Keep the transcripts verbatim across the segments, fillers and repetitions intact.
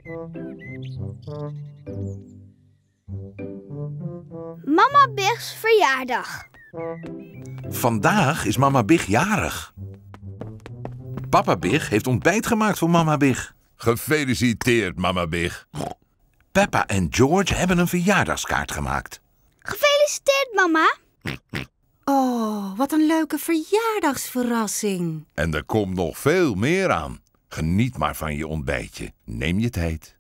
Mama Big's verjaardag. Vandaag is mama Big jarig. Papa Big heeft ontbijt gemaakt voor mama Big. Gefeliciteerd, mama Big. Peppa en George hebben een verjaardagskaart gemaakt. Gefeliciteerd, mama. Oh, wat een leuke verjaardagsverrassing. En er komt nog veel meer aan. Geniet maar van je ontbijtje. Neem je tijd.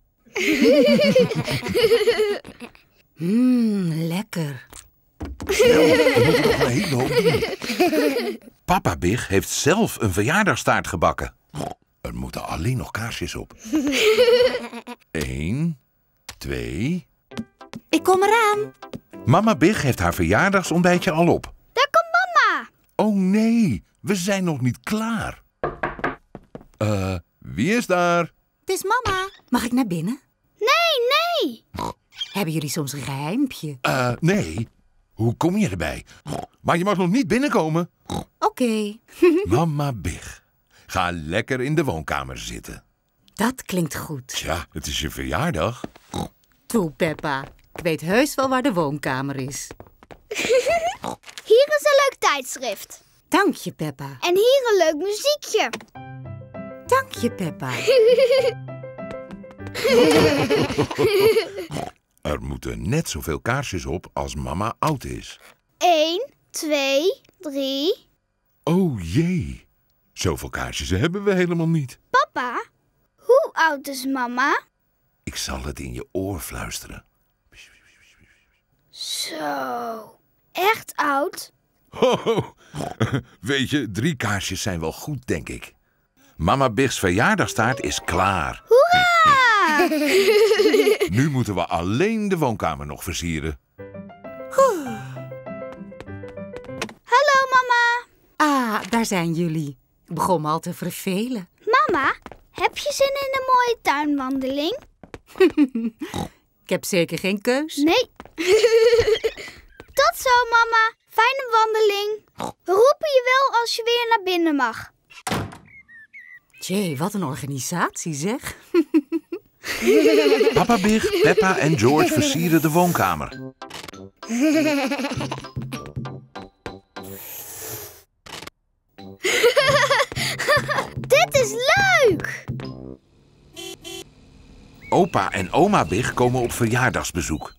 Mmm, lekker. Snel, we moeten nog een hele hoop doen. Papa Big heeft zelf een verjaardagstaart gebakken. Er moeten alleen nog kaarsjes op. Eén, twee... Ik kom eraan. Mama Big heeft haar verjaardagsontbijtje al op. Daar komt mama. Oh nee, we zijn nog niet klaar. Eh, uh, wie is daar? Het is mama. Mag ik naar binnen? Nee, nee. Hebben jullie soms een geheimpje? Eh, uh, nee. Hoe kom je erbij? Maar je mag nog niet binnenkomen. Oké. Okay. Mama Big, ga lekker in de woonkamer zitten. Dat klinkt goed. Tja, het is je verjaardag. Toe, Peppa. Ik weet heus wel waar de woonkamer is. Hier is een leuk tijdschrift. Dank je, Peppa. En hier een leuk muziekje. Dank je, Peppa. Er moeten net zoveel kaarsjes op als mama oud is. Eén, twee, drie... Oh jee, zoveel kaarsjes hebben we helemaal niet. Papa, hoe oud is mama? Ik zal het in je oor fluisteren. Zo, echt oud? Ho, weet je, drie kaarsjes zijn wel goed, denk ik. Mama Big's verjaardagstaart is klaar. Hoera! Nu moeten we alleen de woonkamer nog versieren. Hallo, mama. Ah, daar zijn jullie. Ik begon me al te vervelen. Mama, heb je zin in een mooie tuinwandeling? Ik heb zeker geen keus. Nee. Tot zo, mama. Fijne wandeling. We roepen je wel als je weer naar binnen mag. Jee, wat een organisatie, zeg. Papa Big, Peppa en George versieren de woonkamer. Dit is leuk! Opa en oma Big komen op verjaardagsbezoek.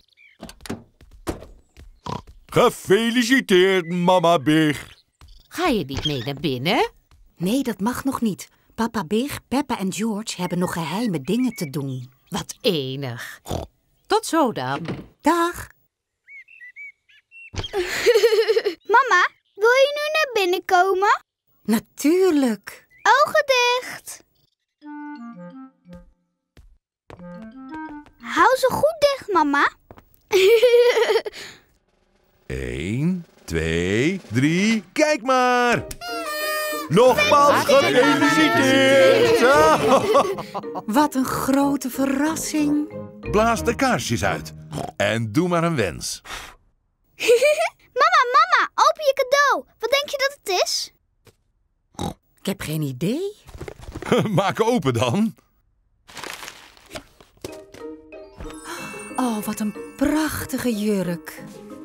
Gefeliciteerd, mama Big. Ga je niet mee naar binnen? Nee, dat mag nog niet. Papa Big, Peppa en George hebben nog geheime dingen te doen. Wat enig. Tot zo dan. Dag. Mama, wil je nu naar binnen komen? Natuurlijk. Ogen dicht. Hou ze goed dicht, mama. Eén, twee, drie, kijk maar! Nogmaals gefeliciteerd! Wat een grote verrassing. Blaas de kaarsjes uit en doe maar een wens. Mama, mama, open je cadeau. Wat denk je dat het is? Ik heb geen idee. Maak open dan. Oh, wat een prachtige jurk.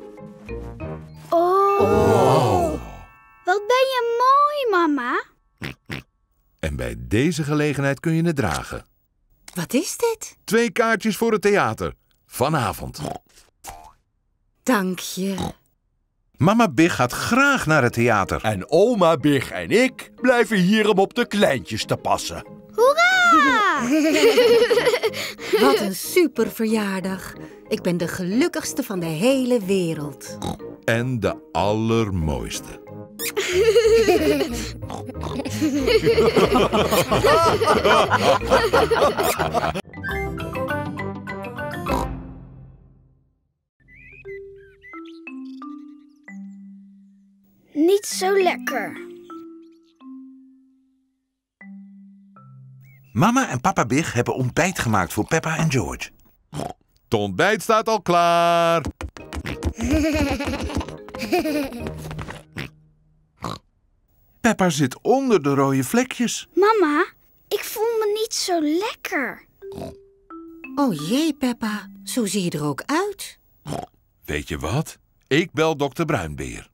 Oh. Oh. Wat ben je mooi, mama. En bij deze gelegenheid kun je het dragen. Wat is dit? Twee kaartjes voor het theater. Vanavond. Dank je. Mama Big gaat graag naar het theater. En oma Big en ik blijven hier om op de kleintjes te passen. Hoera! Wat een super verjaardag. Ik ben de gelukkigste van de hele wereld. En de allermooiste. Niet zo lekker. Mama en papa Big hebben ontbijt gemaakt voor Peppa en George. Het ontbijt staat al klaar. Peppa zit onder de rode vlekjes. Mama, ik voel me niet zo lekker. Oh jee, Peppa. Zo zie je er ook uit. Weet je wat? Ik bel dokter Bruinbeer.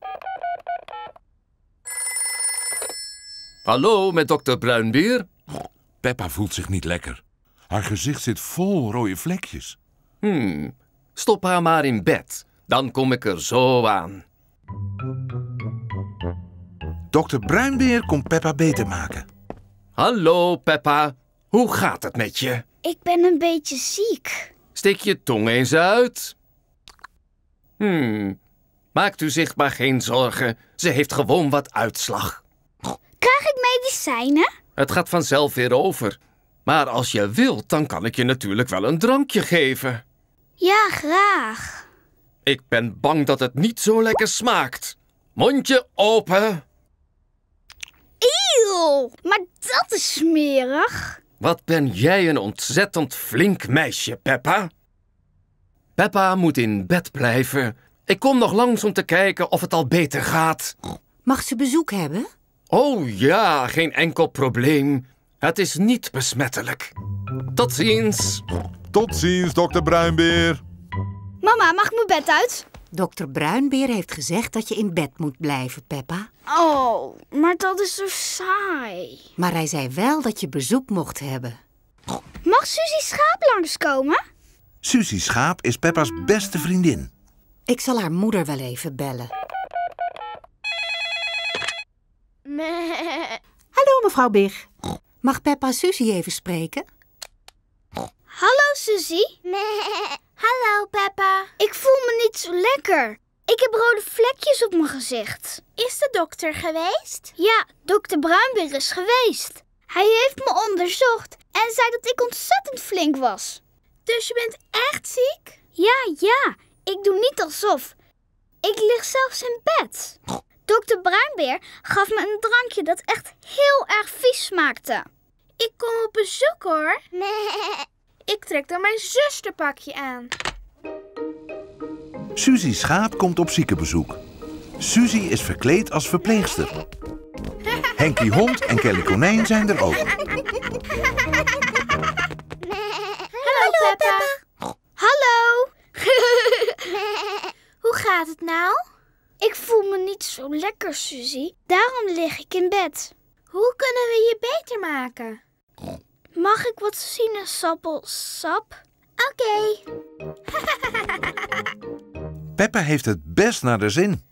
Hallo, met dokter Bruinbeer. Peppa voelt zich niet lekker. Haar gezicht zit vol rode vlekjes. Hmm, stop haar maar in bed. Dan kom ik er zo aan. Dokter Bruinbeer komt Peppa beter maken. Hallo, Peppa. Hoe gaat het met je? Ik ben een beetje ziek. Steek je tong eens uit. Hmm, maakt u zich maar geen zorgen. Ze heeft gewoon wat uitslag. Krijg ik medicijnen? Het gaat vanzelf weer over. Maar als je wilt, dan kan ik je natuurlijk wel een drankje geven. Ja, graag. Ik ben bang dat het niet zo lekker smaakt. Mondje open. Eeuw, maar dat is smerig. Wat ben jij een ontzettend flink meisje, Peppa. Peppa moet in bed blijven. Ik kom nog langs om te kijken of het al beter gaat. Mag ze bezoek hebben? Oh ja, geen enkel probleem. Het is niet besmettelijk. Tot ziens. Tot ziens, dokter Bruinbeer. Mama, mag ik mijn bed uit? Dokter Bruinbeer heeft gezegd dat je in bed moet blijven, Peppa. Oh, maar dat is zo saai. Maar hij zei wel dat je bezoek mocht hebben. Mag Suzie Schaap langskomen? Suzie Schaap is Peppa's beste vriendin. Ik zal haar moeder wel even bellen. Hallo, mevrouw Big. Mag Peppa Suzie even spreken? Hallo Suzie. Hallo Peppa. Ik voel me niet zo lekker. Ik heb rode vlekjes op mijn gezicht. Is de dokter geweest? Ja, dokter Bruinbeer is geweest. Hij heeft me onderzocht en zei dat ik ontzettend flink was. Dus je bent echt ziek? Ja, ja. Ik doe niet alsof. Ik lig zelfs in bed. dokter Bruinbeer gaf me een drankje dat echt heel erg vies smaakte. Ik kom op bezoek hoor. Nee. Ik trek dan mijn zusterpakje aan. Suzie Schaap komt op ziekenbezoek. Suzie is verkleed als verpleegster. Henkie Hond en Kelly Konijn zijn er ook. Hallo Peppa. Hallo. Hoe gaat het nou? Ik voel me niet zo lekker, Suzie. Daarom lig ik in bed. Hoe kunnen we je beter maken? Mag ik wat sinaasappelsap? Oké. Peppa heeft het best naar de zin.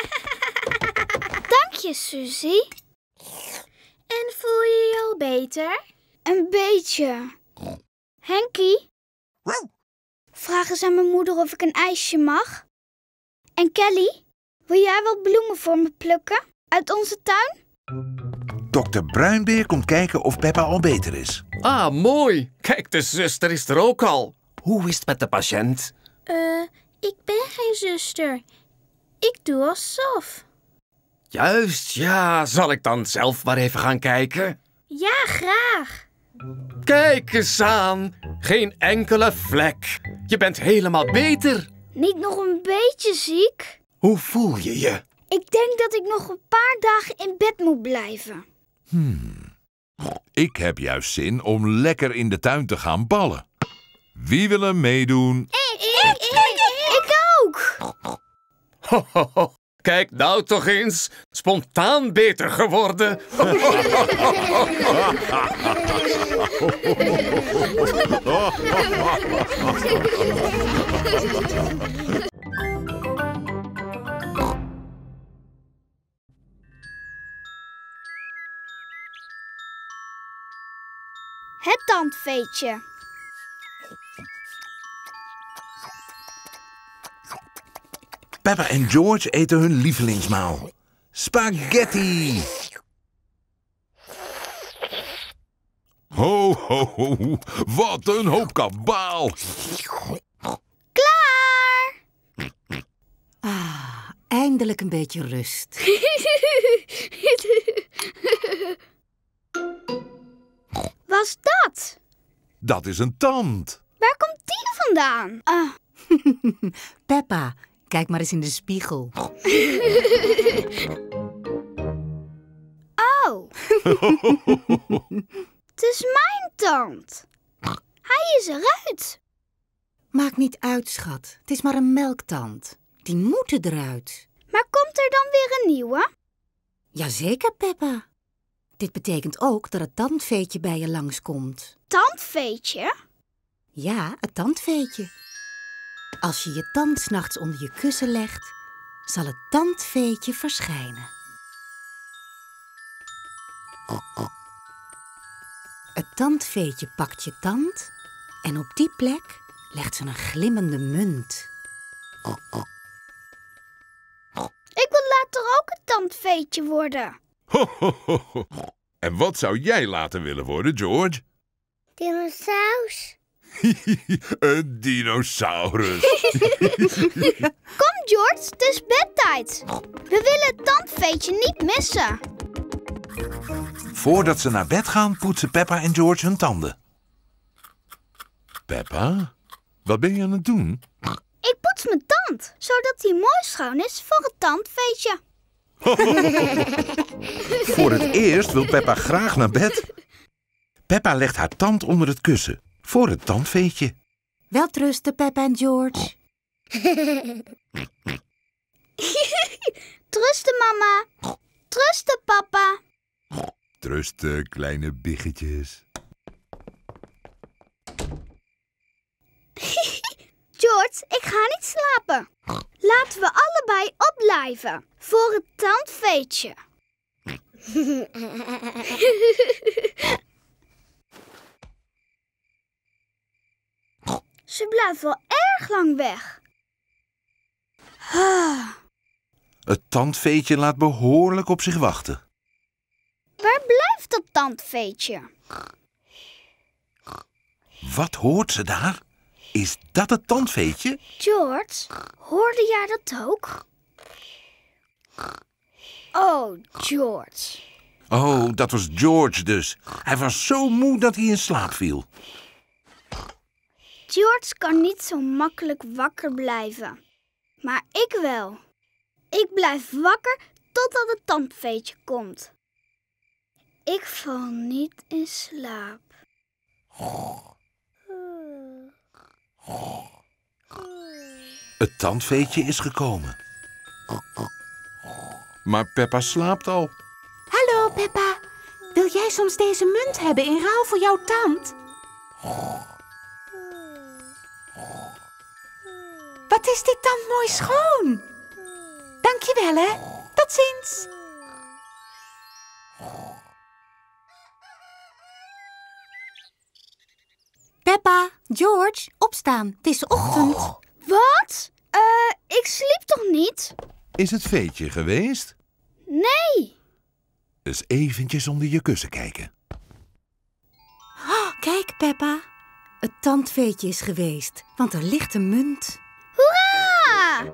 Dank je, Suzie. En voel je je al beter? Een beetje. Henkie? Vraag eens aan mijn moeder of ik een ijsje mag. En Kelly, wil jij wat bloemen voor me plukken? Uit onze tuin? Dokter Bruinbeer komt kijken of Peppa al beter is. Ah, mooi. Kijk, de zuster is er ook al. Hoe is het met de patiënt? Eh, uh, ik ben geen zuster. Ik doe alsof. Juist, ja. Zal ik dan zelf maar even gaan kijken? Ja, graag. Kijk eens aan. Geen enkele vlek. Je bent helemaal beter. Niet nog een beetje ziek? Hoe voel je je? Ik denk dat ik nog een paar dagen in bed moet blijven. Hmm. Ik heb juist zin om lekker in de tuin te gaan ballen. Wie wil er meedoen? Ik, ik, ik, ik, ik ook. Ho, ho, ho. Kijk nou toch eens. Spontaan beter geworden. Het tandveetje. Peppa en George eten hun lievelingsmaal. Spaghetti! Ho, ho, ho. Wat een hoop kabaal. Klaar! Ah, eindelijk een beetje rust. Was dat? Dat is een tand. Waar komt die vandaan? Ah. Peppa, kijk maar eens in de spiegel. Oh. Het is mijn tand. Hij is eruit. Maakt niet uit, schat. Het is maar een melktand. Die moeten eruit. Maar komt er dan weer een nieuwe? Jazeker, Peppa. Dit betekent ook dat het tandveetje bij je langskomt. Tandveetje? Ja, het tandveetje. Als je je tand 's nachts onder je kussen legt, zal het tandveetje verschijnen. Het tandveetje pakt je tand en op die plek legt ze een glimmende munt. Ik wil later ook een tandveetje worden. Ho, ho, ho, ho. En wat zou jij later willen worden, George? Dinosaurus. Een dinosaurus. Kom George, het is bedtijd. We willen het tandveetje niet missen. Voordat ze naar bed gaan, poetsen Peppa en George hun tanden. Peppa, wat ben je aan het doen? Ik poets mijn tand, zodat die mooi schoon is voor het tandveetje. Voor het eerst wil Peppa graag naar bed. Peppa legt haar tand onder het kussen, voor het tandveetje. Welterusten, Peppa en George. Trusten, mama. Trusten, papa. Trusten, kleine biggetjes. George, ik ga niet slapen. Laten we allebei opblijven. Voor het tandveetje. Ze blijft wel erg lang weg. Het tandveetje laat behoorlijk op zich wachten. Waar blijft dat tandveetje? Wat hoort ze daar? Is dat het tandveetje? George, hoorde jij dat ook? Oh, George. Oh, dat was George dus. Hij was zo moe dat hij in slaap viel. George kan niet zo makkelijk wakker blijven. Maar ik wel. Ik blijf wakker totdat het tandveetje komt. Ik val niet in slaap. Het tandveetje is gekomen. Maar Peppa slaapt al. Hallo, Peppa. Wil jij soms deze munt hebben in ruil voor jouw tand? Wat is dit tand mooi schoon. Dankjewel, hè. Tot ziens. Peppa, George, opstaan. Het is ochtend. Wat? Eh, uh, ik sliep toch niet? Is het veetje geweest? Nee. Dus eventjes onder je kussen kijken. Oh, kijk, Peppa. Het tandveetje is geweest, want er ligt een munt. Hoera!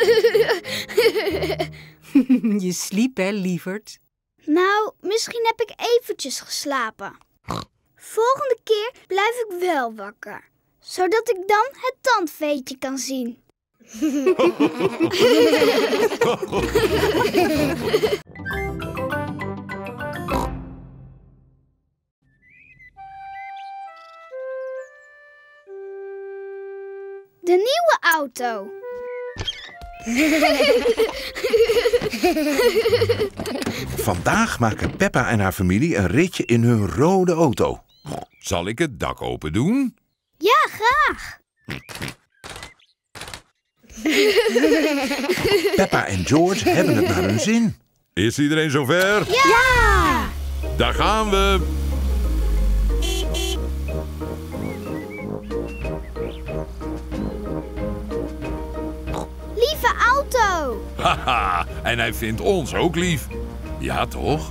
Je sliep, hè, lieverd? Nou, misschien heb ik eventjes geslapen. Volgende keer blijf ik wel wakker, zodat ik dan het tandveetje kan zien. De nieuwe auto. Vandaag maken Peppa en haar familie een ritje in hun rode auto. Zal ik het dak open doen? Ja, graag. Peppa en George hebben het naar hun zin. Is iedereen zover? Ja! Ja! Daar gaan we! Lieve auto! Haha, en hij vindt ons ook lief. Ja, toch?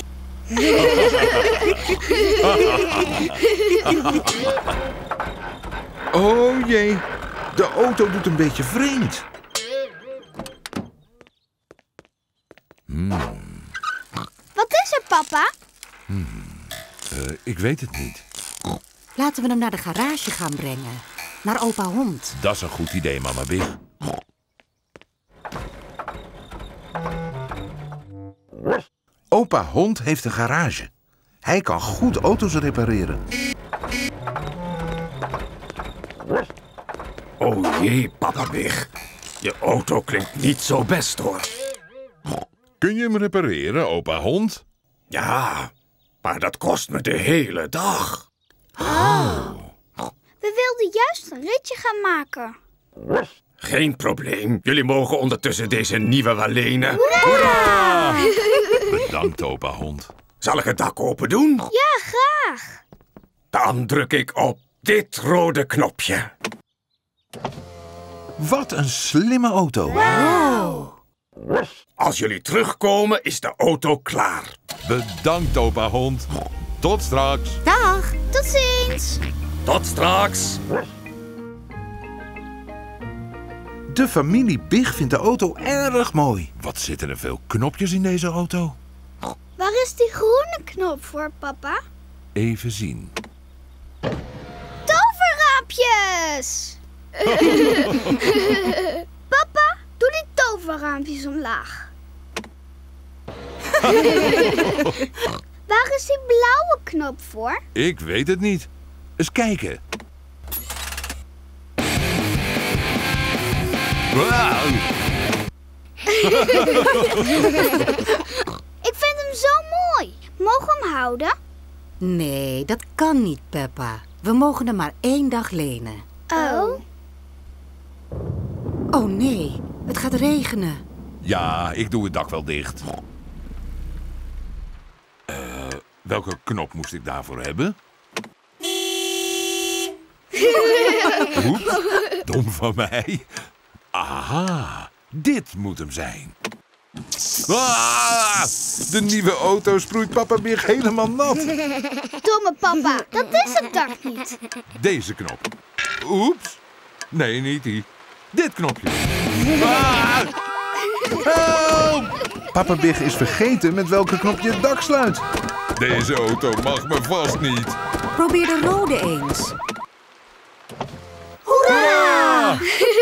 Oh jee, de auto doet een beetje vreemd. Hmm. Wat is er, papa? Hmm. Uh, ik weet het niet. Laten we hem naar de garage gaan brengen. Naar opa Hond. Dat is een goed idee, mama Big. Opa Hond heeft een garage. Hij kan goed auto's repareren. Oh jee, Papa Big. Je auto klinkt niet zo best, hoor. Kun je hem repareren, opa hond? Ja, maar dat kost me de hele dag. Oh. We wilden juist een ritje gaan maken. Geen probleem. Jullie mogen ondertussen deze nieuwe wel lenen. Hoera! Bedankt, opa hond. Zal ik het dak open doen? Ja, graag. Dan druk ik op dit rode knopje. Wat een slimme auto. Wow. Als jullie terugkomen, is de auto klaar. Bedankt, opa hond. Tot straks. Dag! Tot ziens. Tot straks. De familie Big vindt de auto erg mooi. Wat zitten er veel knopjes in deze auto? Waar is die groene knop voor, papa? Even zien. Toverraampjes! Papa, doe die toverraampjes omlaag. Waar is die blauwe knop voor? Ik weet het niet. Eens kijken. Wauw. Ik vind hem zo mooi. Mogen we hem houden? Nee, dat kan niet, Peppa. We mogen hem maar één dag lenen. Oh. Oh nee, het gaat regenen. Ja, ik doe het dak wel dicht. Uh, welke knop moest ik daarvoor hebben? Oeps, dom van mij. Aha, dit moet hem zijn. Ah, de nieuwe auto sproeit papa Big helemaal nat. Domme papa, dat is het dak niet. Deze knop. Oeps. Nee, niet die. Dit knopje. Ah, help! Papa Big is vergeten met welke knop je het dak sluit. Deze auto mag me vast niet. Probeer de rode eens. Hoera!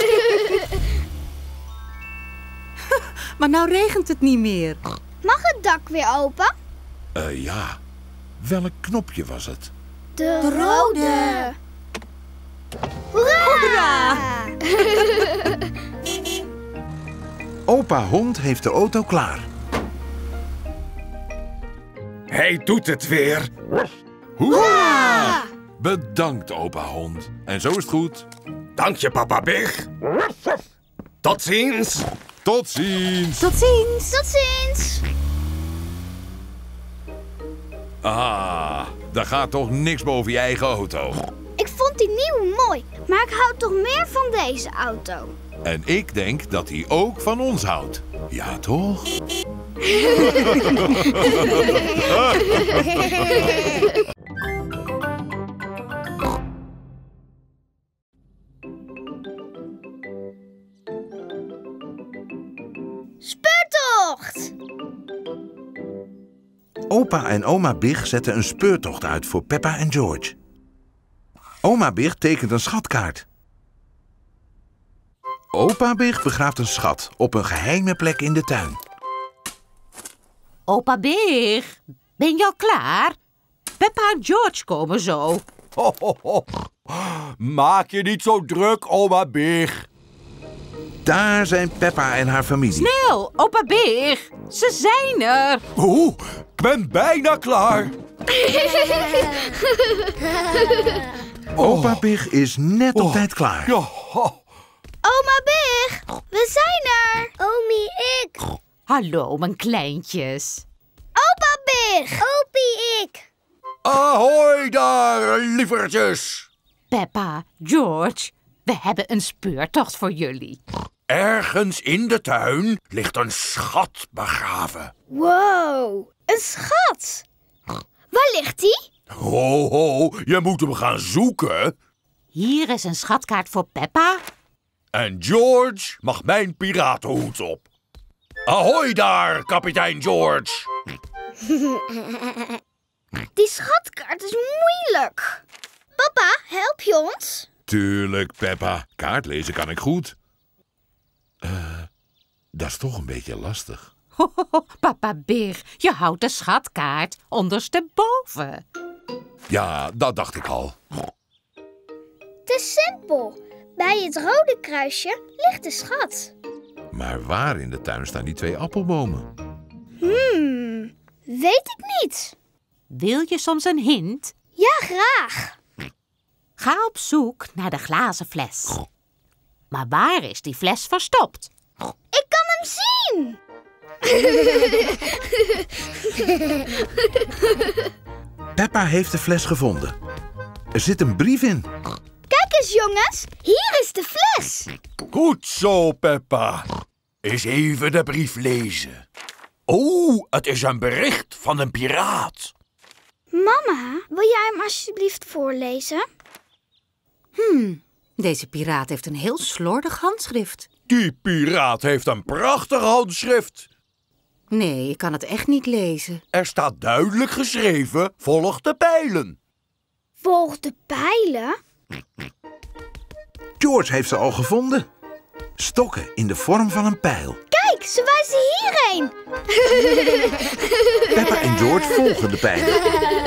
Maar nou regent het niet meer. Mag het dak weer open? Eh, uh, ja. Welk knopje was het? De, de rode. Hoera! Hoera! Opa Hond heeft de auto klaar. Hij doet het weer. Hoera! Bedankt, opa Hond. En zo is het goed. Dank je, papa Big. Tot ziens. Tot ziens. Tot ziens. Tot ziens. Ah, daar gaat toch niks boven je eigen auto. Ik vond die nieuwe mooi, maar ik hou toch meer van deze auto. En ik denk dat hij ook van ons houdt. Ja, toch? Speurtocht! Opa en oma Big zetten een speurtocht uit voor Peppa en George. Oma Big tekent een schatkaart. Opa Big begraaft een schat op een geheime plek in de tuin. Opa Big, ben je al klaar? Peppa en George komen zo. Ho, ho, ho. Maak je niet zo druk, oma Big. Daar zijn Peppa en haar familie. Snel, opa Big, ze zijn er. Oeh, ik ben bijna klaar. Opa Big is net op Oh. tijd klaar. Ja, ho. Oma Big, we zijn er. Omi, ik. Hallo, mijn kleintjes. Opa Big. Opie, ik. Ahoy daar, lievertjes. Peppa, George, we hebben een speurtocht voor jullie. Ergens in de tuin ligt een schat begraven. Wow, een schat. Waar ligt die? Ho, ho, je moet hem gaan zoeken. Hier is een schatkaart voor Peppa. En George mag mijn piratenhoed op. Ahoy daar, kapitein George. Die schatkaart is moeilijk. Papa, help je ons? Tuurlijk, Peppa. Kaart lezen kan ik goed. Uh, dat is toch een beetje lastig. Ho, ho, ho, Papa Big, je houdt de schatkaart ondersteboven. Ja, dat dacht ik al. Het is simpel. Bij het rode kruisje ligt de schat. Maar waar in de tuin staan die twee appelbomen? Hmm, weet ik niet. Wil je soms een hint? Ja, graag. Ga op zoek naar de glazen fles. Maar waar is die fles verstopt? Ik kan hem zien. Peppa heeft de fles gevonden. Er zit een brief in. Kijk eens, jongens. Hier is de fles. Goed zo, Peppa. Eens even de brief lezen. Oh, het is een bericht van een piraat. Mama, wil jij hem alsjeblieft voorlezen? Hmm, deze piraat heeft een heel slordig handschrift. Die piraat heeft een prachtig handschrift. Nee, ik kan het echt niet lezen. Er staat duidelijk geschreven, volg de pijlen. Volg de pijlen? George heeft ze al gevonden. Stokken in de vorm van een pijl. Kijk, ze wijzen hierheen. Peppa en George volgen de pijlen.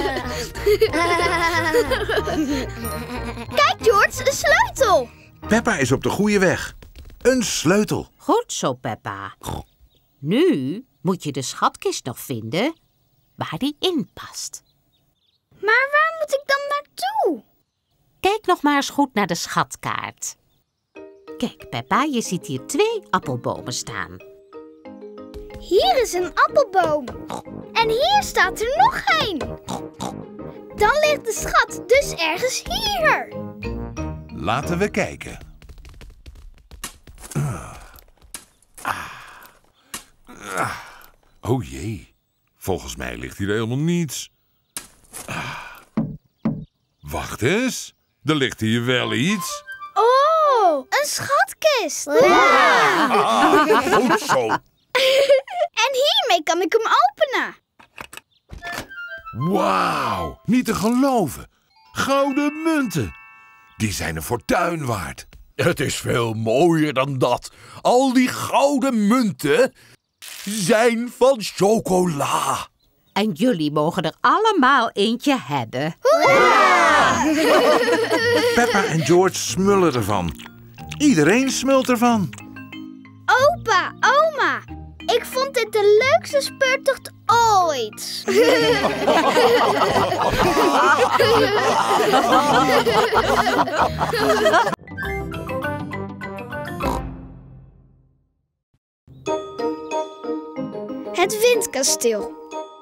Kijk, George, een sleutel. Peppa is op de goede weg. Een sleutel. Goed zo, Peppa. Nu moet je de schatkist nog vinden waar die in past. Maar waar moet ik dan naartoe? Kijk nog maar eens goed naar de schatkaart. Kijk, Peppa, je ziet hier twee appelbomen staan. Hier is een appelboom. En hier staat er nog één. Dan ligt de schat dus ergens hier. Laten we kijken. Ah. Ah. Oh jee, volgens mij ligt hier helemaal niets. Ah. Wacht eens, er ligt hier wel iets. Oh, een schatkist. Ah, goed zo. En hiermee kan ik hem openen. Wauw, niet te geloven. Gouden munten. Die zijn een fortuin waard. Het is veel mooier dan dat. Al die gouden munten zijn van chocola. En jullie mogen er allemaal eentje hebben. Peppa en George smullen ervan. Iedereen smult ervan. Opa, oma, ik vond dit de leukste speurtocht ooit. Het windkasteel.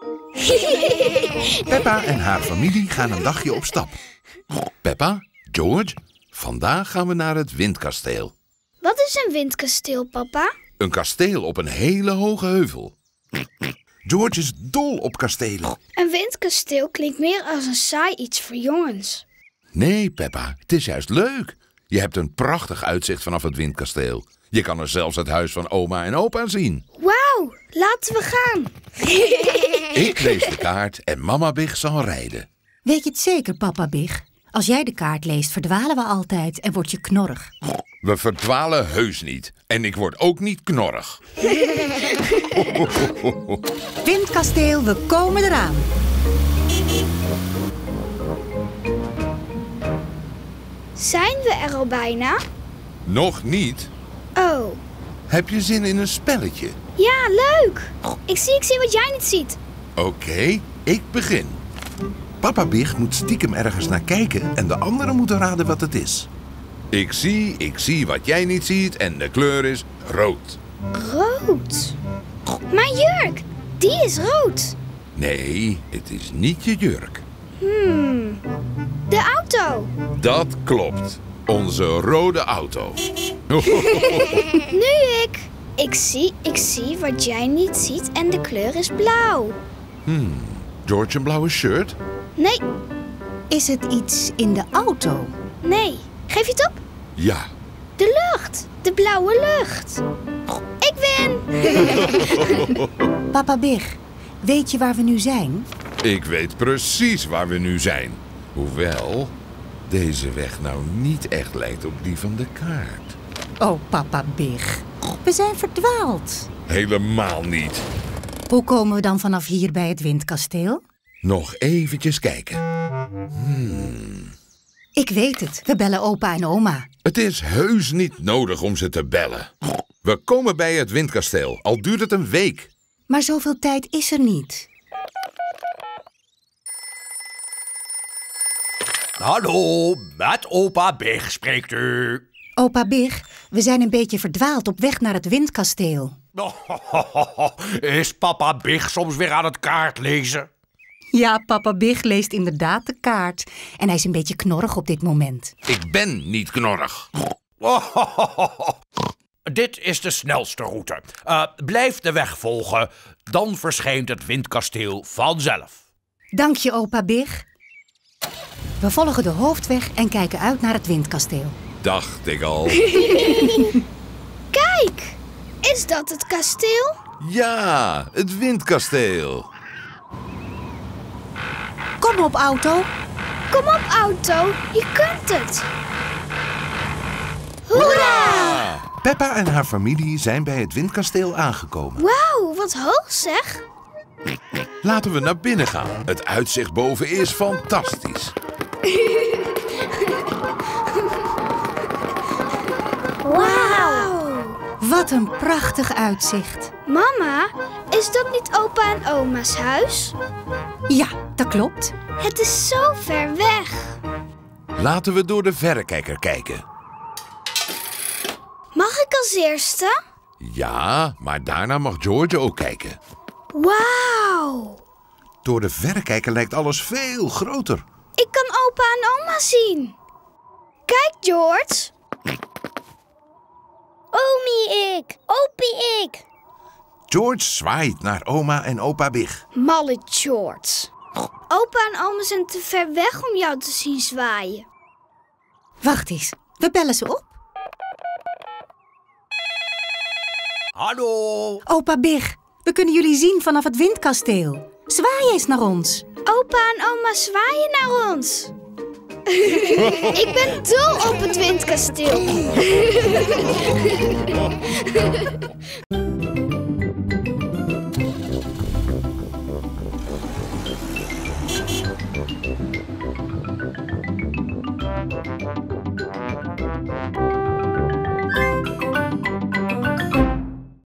Peppa en haar familie gaan een dagje op stap. Peppa, George, vandaag gaan we naar het windkasteel. Wat is een windkasteel, papa? Een kasteel op een hele hoge heuvel. George is dol op kastelen. Een windkasteel klinkt meer als een saai iets voor jongens. Nee, Peppa, het is juist leuk. Je hebt een prachtig uitzicht vanaf het windkasteel. Je kan er zelfs het huis van oma en opa zien. Wauw, laten we gaan. Ik lees de kaart en mama Big zal rijden. Weet je het zeker, papa Big? Als jij de kaart leest, verdwalen we altijd en word je knorrig. We verdwalen heus niet. En ik word ook niet knorrig. Windkasteel, we komen eraan. Zijn we er al bijna? Nog niet? Oh, Heb je zin in een spelletje? ja, leuk. Ik zie, ik zie wat jij niet ziet. Oké, ik begin. Papa Big moet stiekem ergens naar kijken en de anderen moeten raden wat het is. Ik zie, ik zie wat jij niet ziet en de kleur is rood. Rood. Mijn jurk, die is rood. Nee, het is niet je jurk. Hmm, de auto. Dat klopt. Onze rode auto. Nu ik. Ik zie, ik zie wat jij niet ziet en de kleur is blauw. Hmm, George een blauwe shirt? Nee, Is het iets in de auto? nee. Geef je het op? Ja. De lucht. De blauwe lucht. Ik win. Papa Big, weet je waar we nu zijn? Ik weet precies waar we nu zijn. Hoewel deze weg nou niet echt lijkt op die van de kaart. Oh, papa Big. We zijn verdwaald. Helemaal niet. Hoe komen we dan vanaf hier bij het windkasteel? Nog eventjes kijken. Hmm. Ik weet het. We bellen opa en oma. Het is heus niet nodig om ze te bellen. We komen bij het windkasteel, al duurt het een week. Maar zoveel tijd is er niet. Hallo, met opa Big spreekt u. Opa Big, we zijn een beetje verdwaald op weg naar het windkasteel. Is papa Big soms weer aan het kaart lezen? Ja, papa Big leest inderdaad de kaart. En hij is een beetje knorrig op dit moment. Ik ben niet knorrig. Dit is de snelste route. Uh, blijf de weg volgen, dan verschijnt het windkasteel vanzelf. Dank je, opa Big. We volgen de hoofdweg en kijken uit naar het windkasteel. Dacht ik al. Kijk, is dat het kasteel? Ja, het windkasteel. Kom op, auto. Kom op, auto. Je kunt het. Hoera! Peppa en haar familie zijn bij het windkasteel aangekomen. Wauw, wat hoog zeg. Laten we naar binnen gaan. Het uitzicht boven is fantastisch. Wauw. Wat een prachtig uitzicht. Mama, is dat niet opa en oma's huis? Ja, dat klopt. Het is zo ver weg. Laten we door de verrekijker kijken. Mag ik als eerste? Ja, maar daarna mag George ook kijken. Wauw. Door de verrekijker lijkt alles veel groter. Ik kan opa en oma zien. Kijk, George. Omi ik, opie ik. George zwaait naar oma en opa Big. Malle George. Opa en oma zijn te ver weg om jou te zien zwaaien. Wacht eens, we bellen ze op. Hallo. Opa Big, we kunnen jullie zien vanaf het windkasteel. Zwaai eens naar ons. Opa en oma zwaaien naar ons. Ik ben dol op het windkasteel.